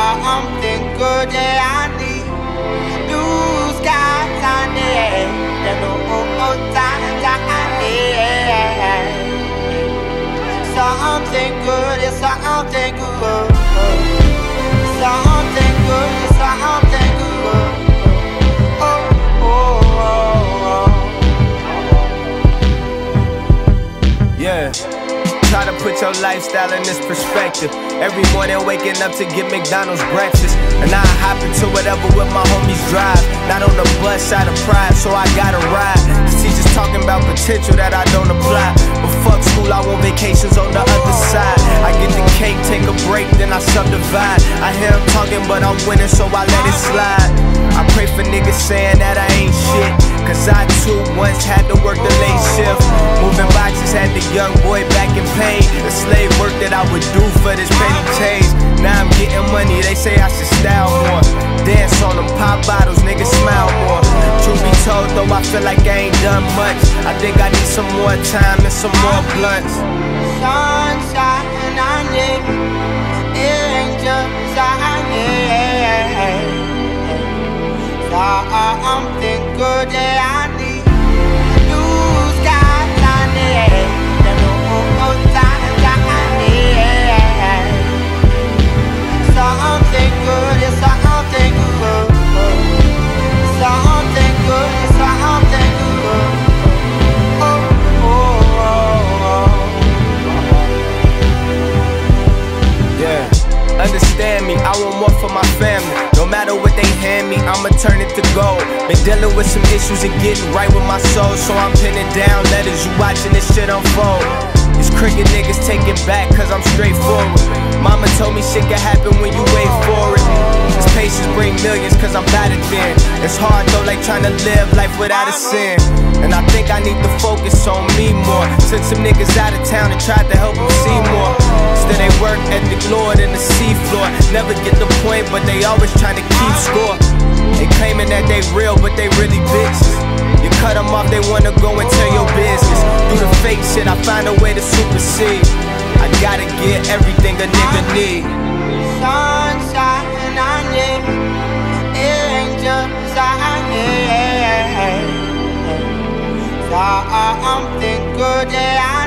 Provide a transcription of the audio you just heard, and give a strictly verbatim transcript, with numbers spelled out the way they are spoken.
Something good that I need. Blue skies I need. There's no more time that I need. Something good is something good. Something good is something good. Oh, oh, oh, oh. Yeah. Try to put your lifestyle in this perspective. Every morning waking up to get McDonald's breakfast, and I hop into whatever with my homies drive. Not on the bus side of pride, so I gotta ride. Teachers talking about potential that I don't apply. But fuck school, I want vacations on the other side. I get the cake, take a break, then I subdivide. I hear them talking, but I'm winning, so I let it slide. I pray for niggas saying that I ain't shit, cause I too once had to work the late shift. Moving boxes, had the young boy back in pain. The slave work that I would do for this penny change. Now I'm getting money, they say I should style more. Dance on them pop bottles, niggas smile more. Truth be told though, I feel like I ain't done much. I think I need some more time and some more blunts. Sunshine I need, angels I need. Something good that I need. Blue skies I need. There's no more time that I need. Something good is something good. Something good is something good. Oh, oh, oh, oh. Yeah. Understand me, I want more for my family. No matter what they hand me, I'ma turn it to gold. Been dealing with some issues and getting right with my soul, so I'm pinning down letters, you watching this shit unfold. These cricket niggas take it back cause I'm straightforward. Mama told me shit can happen when you wait for it. This patience bring millions cause I'm bad at then. It's hard though, like trying to live life without a sin. And I think I need to focus on me more. Sent some niggas out of town and tried to help them see more. Still they work ethic lower than the seafloor. Never get the point, but they always trying to keep score. They claiming that they real, but they really bitches. You cut them off, they wanna go and tell your business. Do the fake shit, I find a way to supersede. I gotta get everything a nigga need. Sunshine I need, angels I need. Something good that I